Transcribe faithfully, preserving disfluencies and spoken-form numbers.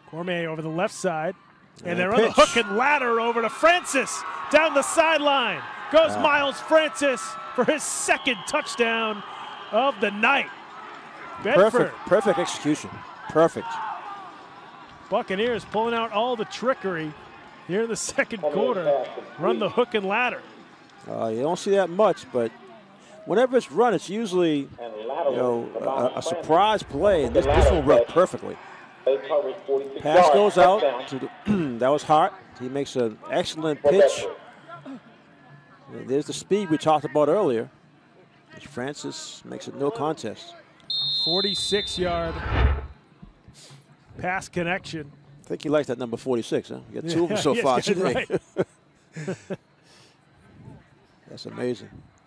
Cormier over the left side. And, and they're pitch. on the hook and ladder over to Francis. Down the sideline goes wow. Myles Francis for his second touchdown of the night. Bedford. Perfect, perfect execution. Perfect. Buccaneers pulling out all the trickery here in the second quarter. Run the hook and ladder. Uh, you don't see that much, but whenever it's run, it's usually you know a, a surprise play, and this, this one worked perfectly. Pass goes out. To the, that was Hart. He makes an excellent pitch. And there's the speed we talked about earlier. Francis makes it no contest. forty-six yard pass connection. I think he likes that number forty-six, huh? You got two of them so yes, far yes, today. right. That's amazing.